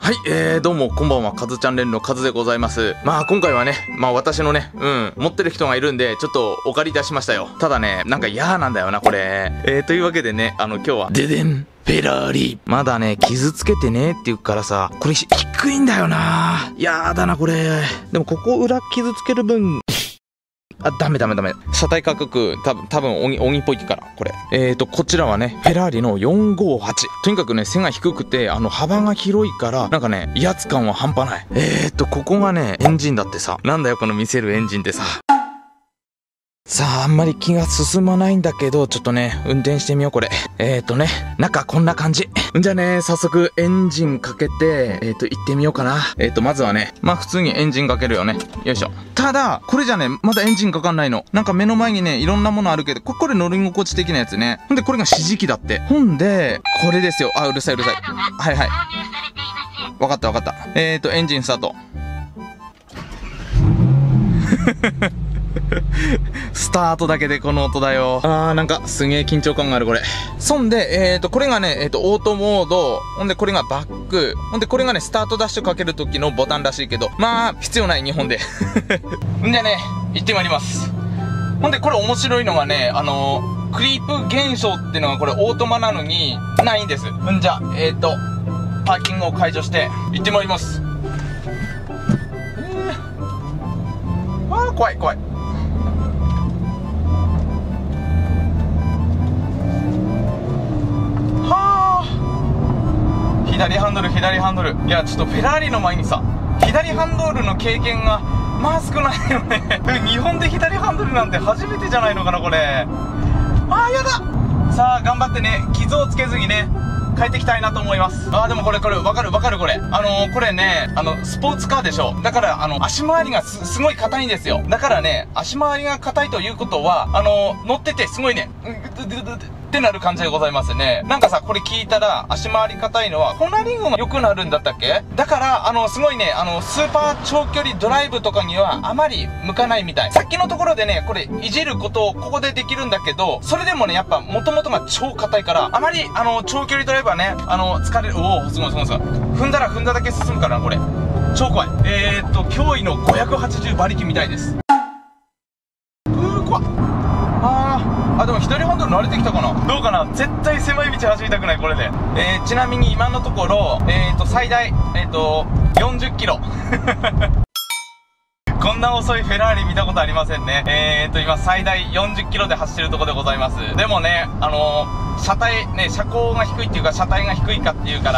はい、どうもこんばんは、カズチャンネルのカズでございます。まあ今回はね、私のね、持ってる人がいるんで、ちょっとお借りいたしましたよ。ただね、なんか嫌なんだよな、これ。というわけでね、今日は、ででんフェラーリ。まだね、傷つけてねって言うからさ、これ低いんだよな。やだな、これ。でもここ裏傷つける分、ダメ。車体価格、多分鬼っぽいから、これ。こちらはね、フェラーリの458。とにかくね、背が低くて、幅が広いから、なんかね、威圧感は半端ない。ここがね、エンジンだってさ。なんだよ、この見せるエンジンってさ。さあ、あんまり気が進まないんだけど、ちょっとね、運転してみよう、これ。中こんな感じ。じゃあね、早速エンジンかけて、行ってみようかな。まずはね、普通にエンジンかけるよね。よいしょ。ただ、これじゃね、まだエンジンかかんないの。なんか目の前にね、いろんなものあるけど、これ乗り心地的なやつね。ほんで、これが指示器だって。ほんで、これですよ。うるさい。はい。わかった。エンジンスタート。スタートだけでこの音だよ。なんかすげえ緊張感があるこれ。そんで、これがね、オートモード。ほんでこれがバック。ほんでこれがね、スタートダッシュかける時のボタンらしいけど、必要ない日本で。んじゃね、行ってまいります。ほんでこれ面白いのがね、クリープ現象っていうのがこれオートマなのにないんです。んじゃ、パーキングを解除して行ってまいります。怖い。左ハンドル。いや、ちょっとフェラーリの前にさ、左ハンドルの経験が少ないよね。日本で左ハンドルなんて初めてじゃないのかな、これ。やだ。さあ、頑張ってね、傷をつけずにね、帰ってきたいなと思います。でもこれ、わかるこれ。これね、スポーツカーでしょ。だから、足回りがすごい硬いんですよ。だからね、足回りが硬いということは、乗っててすごいね、ってなる感じでございますね。なんかさ、これ聞いたら、足回り硬いのは、コーナリングが良くなるんだったっけ？だから、すごいね、スーパー長距離ドライブとかには、あまり向かないみたい。さっきのところでね、これ、いじることをここでできるんだけど、それでもね、やっぱ、元々が超硬いから、あまり、長距離ドライブはね、疲れる。すごい。踏んだだけ進むからな、これ。超怖い。驚異の580馬力みたいです。怖っ。でも左ハンドル慣れてきたかな。どうかな。絶対狭い道走りたくない、これで。ちなみに今のところ、最大、40キロ。こんな遅いフェラーリ見たことありませんね。今最大40キロで走ってるところでございます。でもね、車高が低いっていうか、車体が低いかっていうから、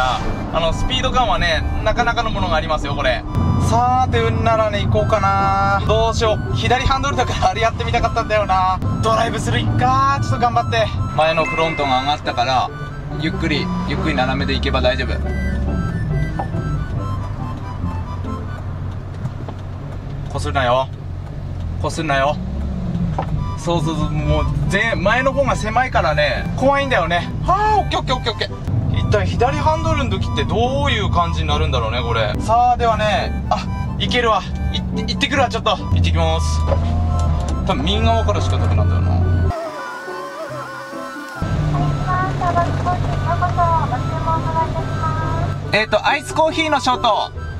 スピード感はね、なかなかのものがありますよ、これ。さーて、うんならね、行こうかな。どうしよう。左ハンドルだからあれやってみたかったんだよな。ドライブスルーいっかー。ちょっと頑張って。前のフロントが上がったから、ゆっくり斜めで行けば大丈夫。こするなよ。そう、もう、前の方が狭いからね、怖いんだよね。オッケー。一体左ハンドルの時ってどういう感じになるんだろうね、これ。さあ、ではね、行けるわ。行ってくるわ、ちょっと。行ってきます。多分右側からしかダメなんだよな。アイスコーヒーのショート。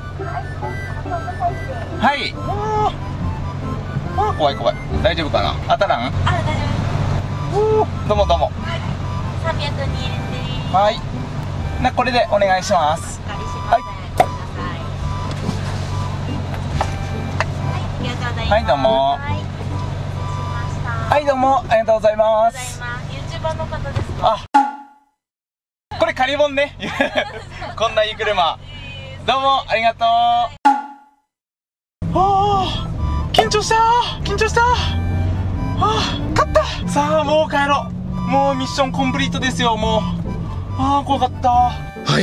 はい。怖い。大丈夫かな。当たらん？大丈夫。どうも。はい。302円です。はい。これでお願いします。はい、どうも。はい、どうも、ありがとうございます。YouTuber の方ですか？これ借り物ね。こんないい車。どうも、ありがとう。緊張した。勝った。さあ、もう帰ろう。もうミッションコンプリートですよ、もう。怖かった。はい、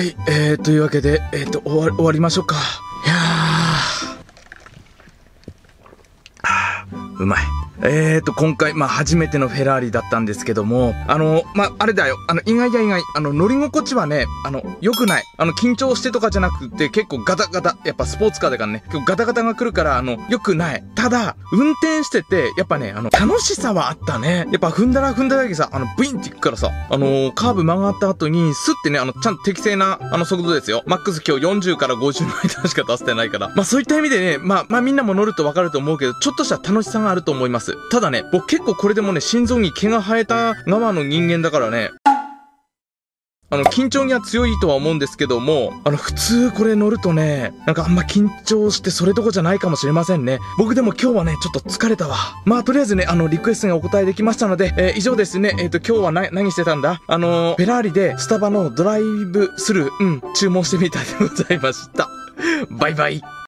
というわけで、終わりましょうか。いやー、うまい。 今回、初めてのフェラーリだったんですけども、あれだよ、意外や意外、乗り心地はね、良くない。緊張してとかじゃなくて、結構ガタガタ、やっぱスポーツカーだからね、結構ガタガタが来るから、良くない。ただ、運転してて、やっぱね、楽しさはあったね。やっぱ踏んだらだけさ、ブインっていくからさ、カーブ曲がった後に、スッてね、ちゃんと適正な、速度ですよ。マックス今日40から50の間しか出せてないから。そういった意味でね、みんなも乗るとわかると思うけど、ちょっとした楽しさがあると思います。ただね、僕結構これでもね、心臓に毛が生えた側の人間だからね、緊張には強いとは思うんですけども、普通これ乗るとね、なんかあんま緊張してそれどころじゃないかもしれませんね。僕でも今日はね、ちょっと疲れたわ。とりあえずね、リクエストにお答えできましたので、以上ですね。今日は何してたんだ？フェラーリでスタバのドライブスルー、注文してみたいでございました。バイバイ。